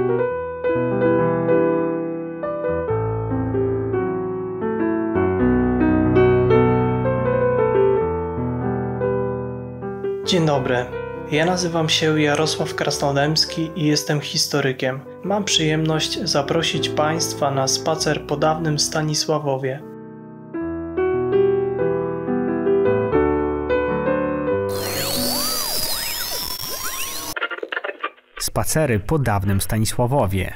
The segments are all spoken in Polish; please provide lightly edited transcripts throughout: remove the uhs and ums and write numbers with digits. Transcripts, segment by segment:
Dzień dobry, ja nazywam się Jarosław Krasnodębski i jestem historykiem. Mam przyjemność zaprosić Państwa na spacer po dawnym Stanisławowie. Spacery po dawnym Stanisławowie.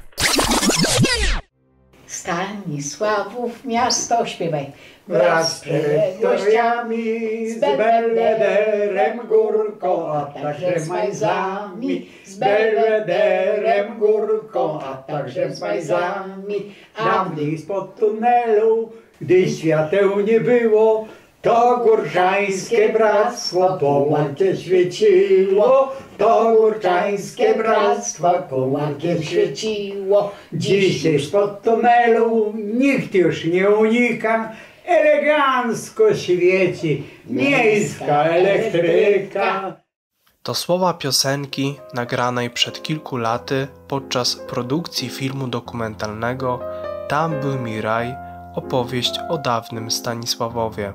Stanisławów miasto, śpiewaj. Wraz z pretoriami, z belwederem górką, a także z majzami, z belwederem górką, a także z majzami. A mnie spod tunelu, gdy świateł nie było, to Górczańskie Bractwo po łące świeciło, to Górczańskie Bractwo po łące świeciło. Dzisiaj spod tunelu nikt już nie unika, elegancko świeci miejska elektryka. To słowa piosenki nagranej przed kilku laty podczas produkcji filmu dokumentalnego Tam był mi raj, opowieść o dawnym Stanisławowie.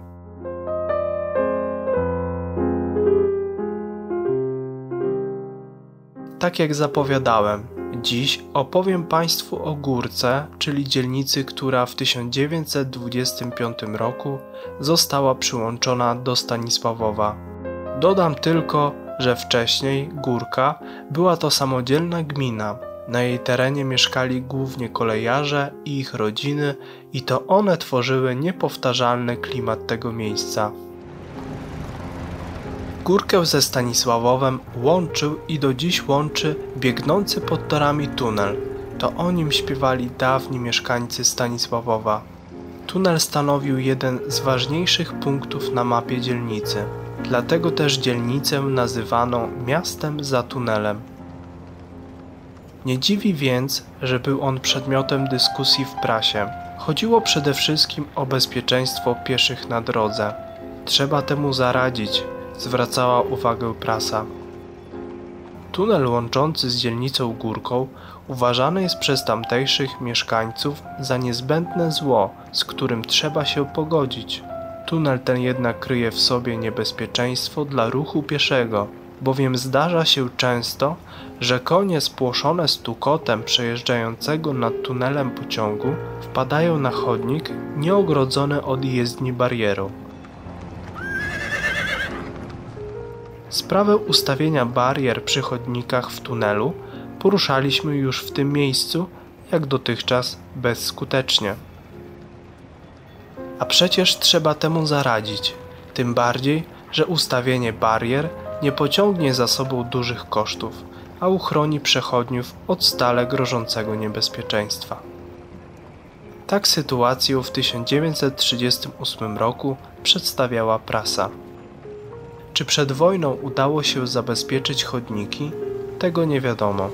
Tak jak zapowiadałem, dziś opowiem Państwu o Górce, czyli dzielnicy, która w 1925 roku została przyłączona do Stanisławowa. Dodam tylko, że wcześniej Górka była to samodzielna gmina. Na jej terenie mieszkali głównie kolejarze i ich rodziny i to one tworzyły niepowtarzalny klimat tego miejsca. Górkę ze Stanisławowem łączył i do dziś łączy biegnący pod torami tunel. To o nim śpiewali dawni mieszkańcy Stanisławowa. Tunel stanowił jeden z ważniejszych punktów na mapie dzielnicy. Dlatego też dzielnicę nazywano miastem za tunelem. Nie dziwi więc, że był on przedmiotem dyskusji w prasie. Chodziło przede wszystkim o bezpieczeństwo pieszych na drodze. Trzeba temu zaradzić, zwracała uwagę prasa. Tunel łączący z dzielnicą Górką uważany jest przez tamtejszych mieszkańców za niezbędne zło, z którym trzeba się pogodzić. Tunel ten jednak kryje w sobie niebezpieczeństwo dla ruchu pieszego, bowiem zdarza się często, że konie spłoszone stukotem przejeżdżającego nad tunelem pociągu wpadają na chodnik nieogrodzony od jezdni barierą. Sprawę ustawienia barier przy chodnikach w tunelu poruszaliśmy już w tym miejscu, jak dotychczas bezskutecznie. A przecież trzeba temu zaradzić, tym bardziej, że ustawienie barier nie pociągnie za sobą dużych kosztów, a uchroni przechodniów od stale grożącego niebezpieczeństwa. Tak sytuację w 1938 roku przedstawiała prasa. Czy przed wojną udało się zabezpieczyć chodniki? Tego nie wiadomo.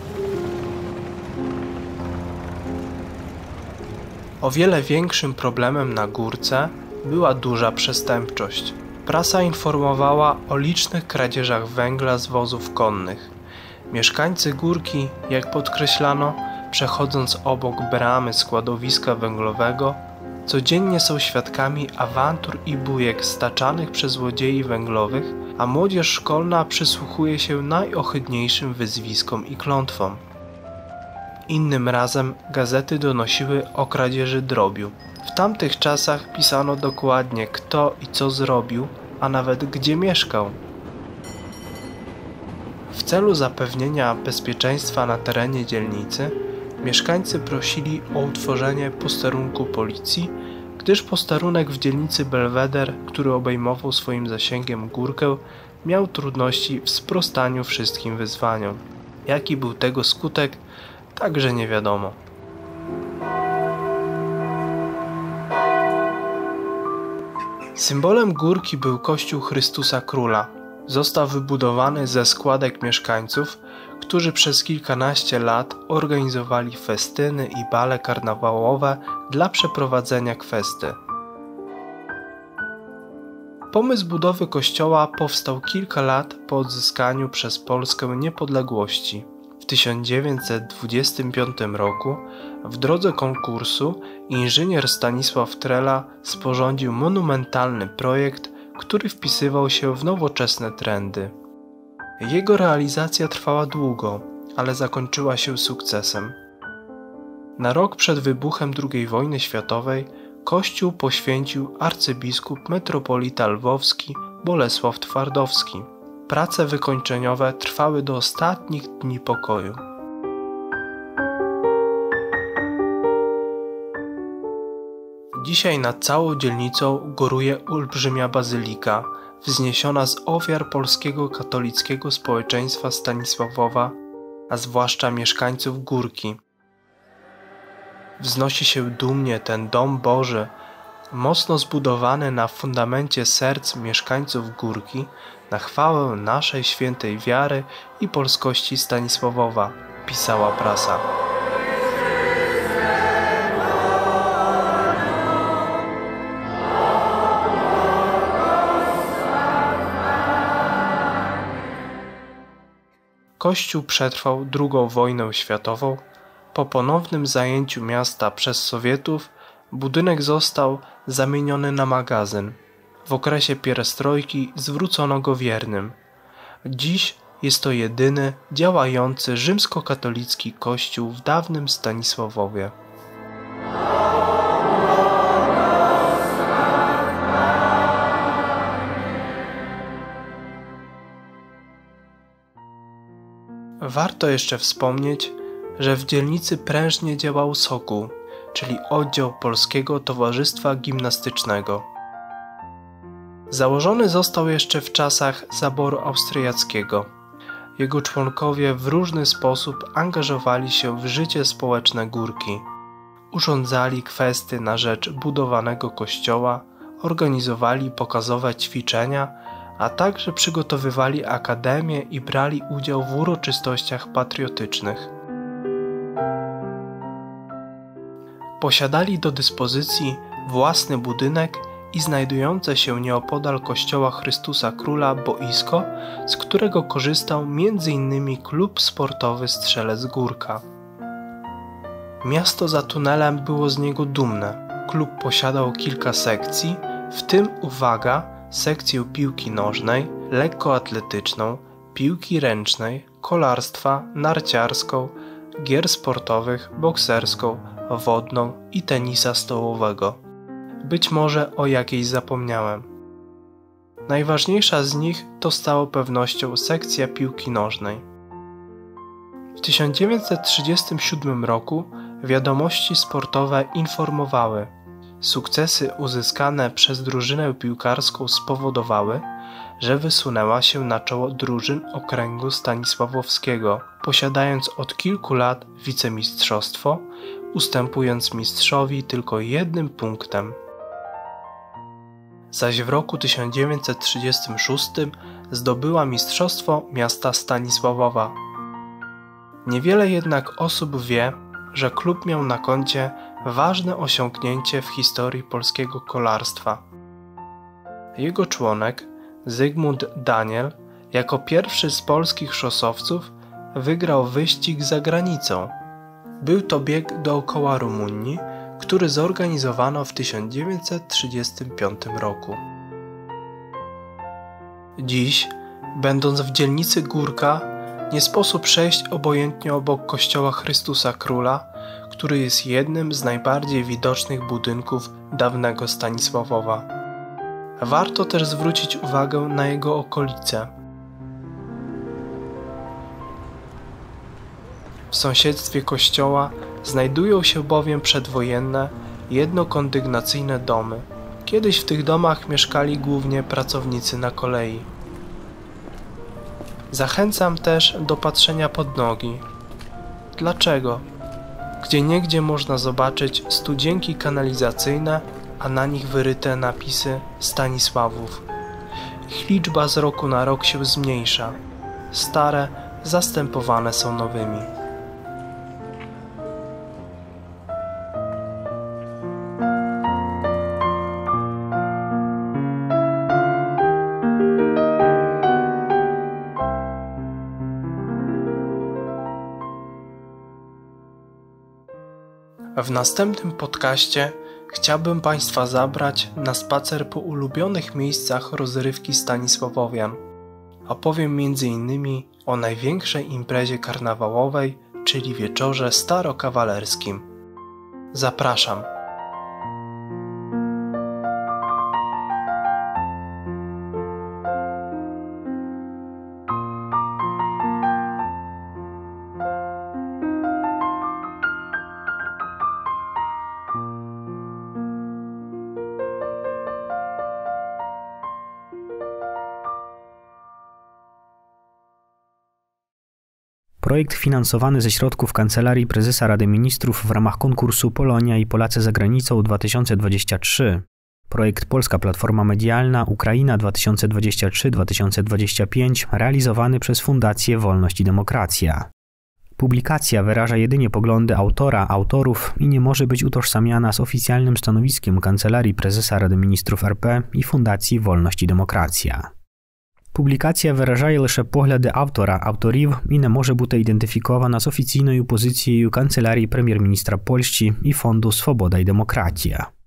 O wiele większym problemem na Górce była duża przestępczość. Prasa informowała o licznych kradzieżach węgla z wozów konnych. Mieszkańcy Górki, jak podkreślano, przechodząc obok bramy składowiska węglowego, codziennie są świadkami awantur i bójek staczanych przez złodziei węglowych, a młodzież szkolna przysłuchuje się najohydniejszym wyzwiskom i klątwom. Innym razem gazety donosiły o kradzieży drobiu. W tamtych czasach pisano dokładnie kto i co zrobił, a nawet gdzie mieszkał. W celu zapewnienia bezpieczeństwa na terenie dzielnicy mieszkańcy prosili o utworzenie posterunku policji, gdyż posterunek w dzielnicy Belweder, który obejmował swoim zasięgiem Górkę, miał trudności w sprostaniu wszystkim wyzwaniom. Jaki był tego skutek, także nie wiadomo. Symbolem Górki był kościół Chrystusa Króla. Został wybudowany ze składek mieszkańców, którzy przez kilkanaście lat organizowali festyny i bale karnawałowe dla przeprowadzenia kwesty. Pomysł budowy kościoła powstał kilka lat po odzyskaniu przez Polskę niepodległości. W 1925 roku w drodze konkursu inżynier Stanisław Trela sporządził monumentalny projekt, który wpisywał się w nowoczesne trendy. Jego realizacja trwała długo, ale zakończyła się sukcesem. Na rok przed wybuchem II wojny światowej kościół poświęcił arcybiskup metropolita lwowski Bolesław Twardowski. Prace wykończeniowe trwały do ostatnich dni pokoju. Dzisiaj nad całą dzielnicą góruje olbrzymia bazylika, wzniesiona z ofiar polskiego katolickiego społeczeństwa Stanisławowa, a zwłaszcza mieszkańców Górki. Wznosi się dumnie ten dom Boży, mocno zbudowany na fundamencie serc mieszkańców Górki, na chwałę naszej świętej wiary i polskości Stanisławowa, pisała prasa. Kościół przetrwał II wojnę światową. Po ponownym zajęciu miasta przez Sowietów budynek został zamieniony na magazyn. W okresie pierestrojki zwrócono go wiernym. Dziś jest to jedyny działający rzymskokatolicki kościół w dawnym Stanisławowie. Warto jeszcze wspomnieć, że w dzielnicy prężnie działał Sokół, czyli oddział Polskiego Towarzystwa Gimnastycznego. Założony został jeszcze w czasach zaboru austriackiego. Jego członkowie w różny sposób angażowali się w życie społeczne Górki. Urządzali kwestie na rzecz budowanego kościoła, organizowali pokazowe ćwiczenia, a także przygotowywali akademię i brali udział w uroczystościach patriotycznych. Posiadali do dyspozycji własny budynek i znajdujące się nieopodal kościoła Chrystusa Króla boisko, z którego korzystał m.in. klub sportowy Strzelec Górka. Miasto za tunelem było z niego dumne. Klub posiadał kilka sekcji, w tym, uwaga, sekcję piłki nożnej, lekkoatletyczną, piłki ręcznej, kolarstwa, narciarską, gier sportowych, bokserską, wodną i tenisa stołowego. Być może o jakiejś zapomniałem. Najważniejsza z nich to z całą pewnością sekcja piłki nożnej. W 1937 roku wiadomości sportowe informowały: sukcesy uzyskane przez drużynę piłkarską spowodowały, że wysunęła się na czoło drużyn okręgu stanisławowskiego, posiadając od kilku lat wicemistrzostwo, ustępując mistrzowi tylko 1 punktem. Zaś w roku 1936 zdobyła mistrzostwo miasta Stanisławowa. Niewiele jednak osób wie, że klub miał na koncie ważne osiągnięcie w historii polskiego kolarstwa. Jego członek, Zygmunt Daniel, jako pierwszy z polskich szosowców wygrał wyścig za granicą. Był to bieg dookoła Rumunii, który zorganizowano w 1935 roku. Dziś, będąc w dzielnicy Górka, nie sposób przejść obojętnie obok kościoła Chrystusa Króla, który jest jednym z najbardziej widocznych budynków dawnego Stanisławowa. Warto też zwrócić uwagę na jego okolice. W sąsiedztwie kościoła znajdują się bowiem przedwojenne, jednokondygnacyjne domy. Kiedyś w tych domach mieszkali głównie pracownicy na kolei. Zachęcam też do patrzenia pod nogi. Dlaczego? Gdzieniegdzie można zobaczyć studzienki kanalizacyjne, a na nich wyryte napisy Stanisławów. Ich liczba z roku na rok się zmniejsza. Stare zastępowane są nowymi. W następnym podcaście chciałbym Państwa zabrać na spacer po ulubionych miejscach rozrywki stanisławowian. Opowiem m.in. o największej imprezie karnawałowej, czyli wieczorze starokawalerskim. Zapraszam. Projekt finansowany ze środków Kancelarii Prezesa Rady Ministrów w ramach konkursu Polonia i Polacy za granicą 2023. Projekt Polska Platforma Medialna Ukraina 2023-2025 realizowany przez Fundację Wolność i Demokracja. Publikacja wyraża jedynie poglądy autora, autorów i nie może być utożsamiana z oficjalnym stanowiskiem Kancelarii Prezesa Rady Ministrów RP i Fundacji Wolność i Demokracja. Публікація виражає лише погляди автора, авторів і не може бути ідентифікована з офіційною позицією Канцелярії прем'єр-міністра Польщі і Фонду «Свобода і демократія».